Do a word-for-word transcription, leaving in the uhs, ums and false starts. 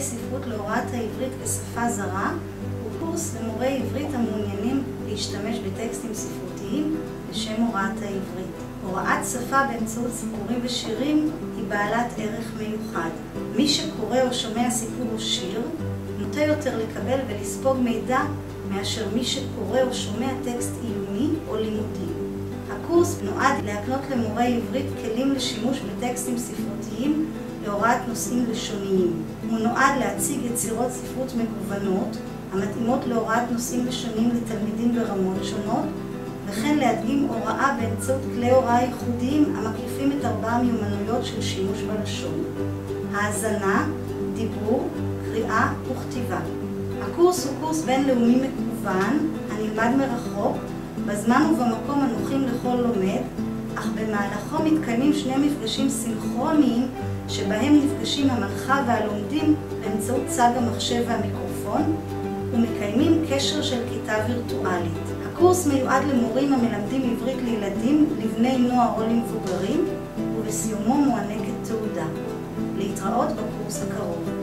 ספרות להוראת העברית כשפה זרה הוא קורס למורי עברית המעוניינים להשתמש בטקסטים ספרותיים בשם הוראת העברית. הוראת שפה באמצעות סיפורים ושירים היא בעלת ערך מיוחד. מי שקורא או שומע סיפור או שיר נוטה יותר לקבל ולספוג מידע מאשר מי שקורא או שומע טקסט עיוני או לימודי. הקורס נועד להקנות למורי עברית כלים לשימוש בטקסטים ספרותיים להוראת נושאים לשוניים. הוא נועד להציג יצירות ספרות מגוונות המתאימות להוראת נושאים לשוניים לתלמידים ברמות שונות, וכן להדגים הוראה באמצעות כלי הוראה ייחודיים המקיפים את ארבע המיומנויות של שימוש בלשון: האזנה, דיבור, קריאה וכתיבה. הקורס הוא קורס בינלאומי מקוון הנלמד מרחוק, בזמן ובמקום הנוחים לכל לומד, אך במהלכו מתקיימים שני מפגשים סינכרוניים שבהם נפגשים המנחה והלומדים באמצעות צג המחשב והמיקרופון ומקיימים קשר של כיתה וירטואלית. הקורס מיועד למורים המלמדים עברית לילדים, לבני נוער או למבוגרים, ובסיומו מוענקת תעודה. להתראות בקורס הקרוב.